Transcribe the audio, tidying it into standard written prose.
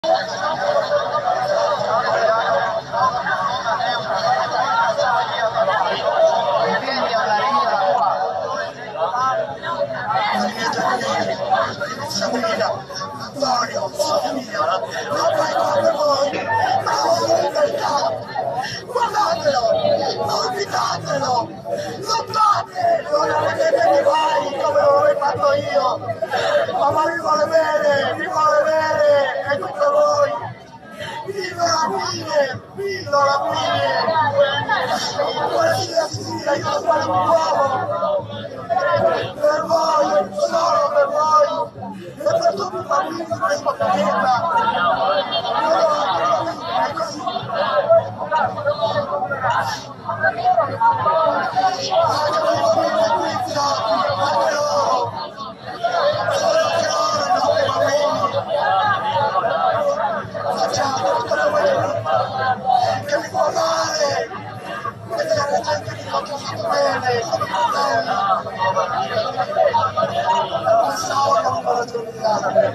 Guardatelo, ospitatelo, lottate, non avete mai come lo ho fatto io, ma vi vuole bene, e tutti voi, fino alla fine, quella Sicilia io lo fare un uomo, per voi, solo per voi, e per tutti i bambini di questo pianeta. Che mi può male, vedere la gente che non ci bene, pensavo che non me lo giudicare.